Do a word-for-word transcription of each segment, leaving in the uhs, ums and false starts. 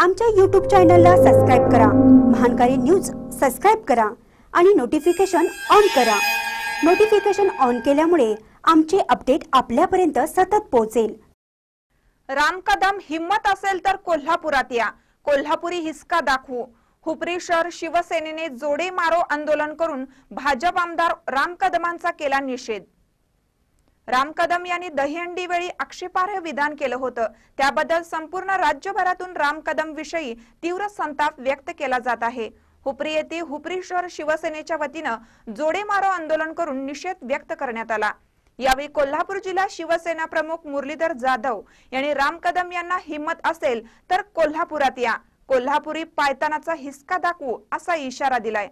आमच्या यूट्यूब चॅनलला सबस्क्राइब करा, महानकारी न्यूज सबस्क्राइब करा आणि नोटिफिकेशन ऑन करा। नोटिफिकेशन ऑन केल्यामुळे आमचे अपडेट आपल्यापर्यंत सतत पोहोचेल। राम कदम हिम्मत असेल तर कोल्हापुरात या, कोल्हापुरी हिसका दाखवू। हुपरी शहर शिवसेनेने जोडे मारो आंदोलन करून भाजप आमदार राम कदमांचा केला निषेध। राम कदम यांनी दहीहंडी वेळी आक्षेपार्ह विधान केलं होतं, त्याबद्दल संपूर्ण राज्यभरातून राम कदम विषयी तीव्र संताप व्यक्त केला जात आहे। हुपरी येथे हुपरी शहर शिवसेनेच्या वतीनं जोडे मारो आंदोलन करून निषेध व्यक्त करण्यात आला। यावेळी कोल्हापूर जिल्हा शिवसेना प्रमुख मुरलीधर जाधव यांनी राम कदम यांना हिम्मत असेल तर कोल्हापुरात या, कोल्हापुरी पायतानाचा हिसका दाखवू असा इशारा दिलाय।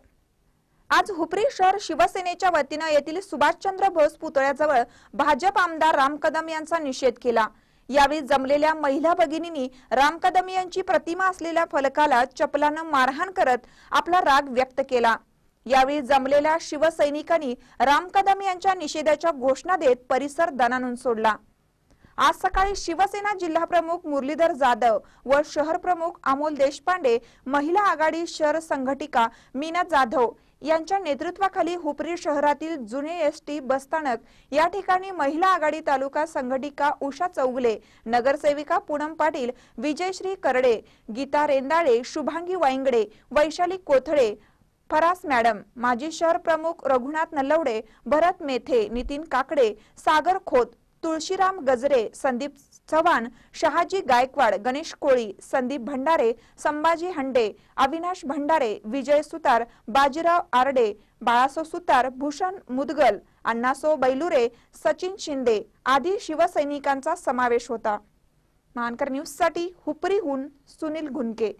आज हुपरी शहर शिवसेनेच्या वतीनं येथील सुभाषचंद्र बोस पुतळ्याजवळ भाजप आमदार राम कदम यांचा निषेध केला। यावेळी जमलेल्या महिला भगिनींनी राम कदम यांची प्रतिमा असलेल्या फलकाला चपलानं मारहाण करत आपला राग व्यक्त केला। यावेळी जमलेल्या शिवसैनिकांनी राम कदम यांच्या निषेधाच्या घोषणा देत परिसर दणाणून सोडला। आज सकाळी शिवसेना जिल्हा प्रमुख मुरलीधर जाधव व शहर प्रमुख अमोल देशपांडे, महिला आघाडी शहर संघटिका मीना जाधव यांच्या नेतृत्वाखाली हुपरी शहरातील जुने एसटी बसस्थानक या ठिकाणी महिला आघाडी तालुका संघटिका उषा चौगले, नगरसेविका पूनम पाटील, विजयश्री करडे, गीता रेंदाळे, शुभांगी वाईंगडे, वैशाली कोथळे, फरास मॅडम, माजी शहर प्रमुख रघुनाथ नलवडे, भरत मेथे, नितीन काकडे, सागर खोत, तुळशीराम गजरे, संदीप चव्हाण, शहाजी गायकवाड, गणेश कोळी, संदीप भंडारे, संभाजी हंडे, अविनाश भंडारे, विजय सुतार, बाजीराव आरडे, बाळासो सुतार, भूषण मुदगल, अण्णासो बैलुरे, सचिन शिंदे आदी शिवसैनिकांचा समावेश होता। महानकर न्यूज साठी हुपरीहून सुनील गुनके।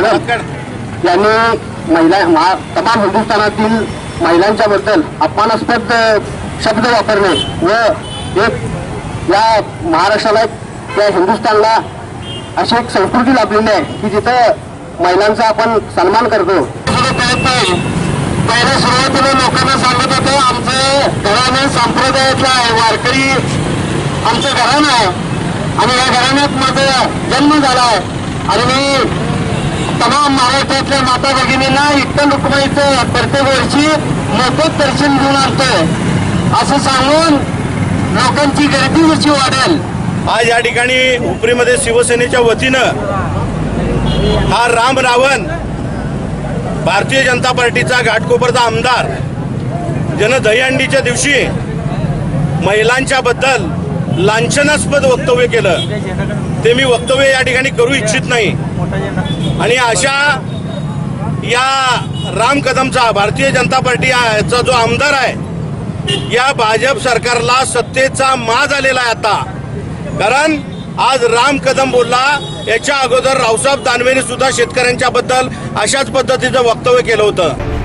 यांनी महिला तमाम हिंदुस्थानातील महिलांच्या बद्दल अपमानास्पद शब्द वापरणे व एक या महाराष्ट्राला या हिंदुस्थानला अशी एक संस्कृती लाभलेली आहे की जिथं महिलांचा आपण सन्मान करतो। पहिल्या सुरुवातीला लोकांना सांगत होते आमचं घराणं संप्रदायातलं आहे, वारकरी आमचं घराणं आहे आणि या घराण्यात माझा जन्म झाला आहे आणि मी तमाम महाराष्ट्रातल्या माता भगिनींना विठ्ठल रुक्माईचं प्रत्येक वर्षी मोफत दर्शन घेऊन आणतोय असं सांगून लोकांची गर्दी कशी वाढेल। आज या ठिकाणी हुपरीमध्ये शिवसेनेच्या वतीनं हा राम रावण भारतीय जनता पार्टीचा घाटकोपरचा आमदार ज्यानं दहीहंडीच्या दिवशी महिलांच्या बद्दल लांछनास्पद वक्तव्य केलं ते मी वक्तव्य या ठिकाणी करू इच्छित नाही। आणि अशा या राम कदमचा भारतीय जनता पार्टीचा जो आमदार आहे या भाजप सरकारला सत्तेचा माज आलेला आहे आता, कारण आज राम कदम बोलला याच्या अगोदर रावसाहेब दानवेने सुद्धा शेतकऱ्यांच्या बद्दल अशाच पद्धतीचं वक्तव्य केलं होतं।